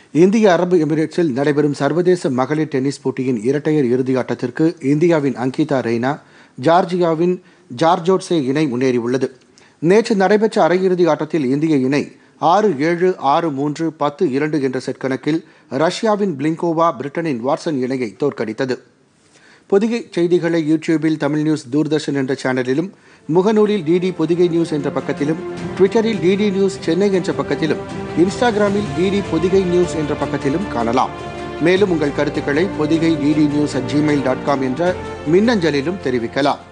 இந்திய அரபு எமிரேட்ஸில் நடைபெறும் சர்வதேச மகளிர் டென்னிஸ் போட்டியின் இரட்டையர் இறுதி ஆட்டத்திற்கு இந்தியாவின் அங்கிதா ரெய்னா, ஜார்ஜியாவின் ஜார்ஜோட்சே இணை முன்னேறியுள்ளது. நேற்று நடைபெற்ற அரையிறுதி ஆட்டத்தில் இந்திய இணை 6-7, 6-3, 10-2 என்ற செட் கணக்கில் ரஷ்யாவின் பிளிங்கோவா, பிரிட்டனின் வாட்சன் இணையை தோற்கடித்தது. பொதிகை செய்திகளை யூடியூபில் தமிழ் நியூஸ் தூர்தர்ஷன் என்ற சேனலிலும், முகநூலில் டிடி பொதிகை நியூஸ் என்ற பக்கத்திலும், ட்விட்டரில் டிடி நியூஸ் சென்னை என்ற பக்கத்திலும், இன்ஸ்டாகிராமில் டிடி பொதிகை நியூஸ் என்ற பக்கத்திலும் காணலாம். மேலும் உங்கள் கருத்துக்களை பொதிகை DD News@gmail.com என்ற மின்னஞ்சலிலும் தெரிவிக்கலாம்.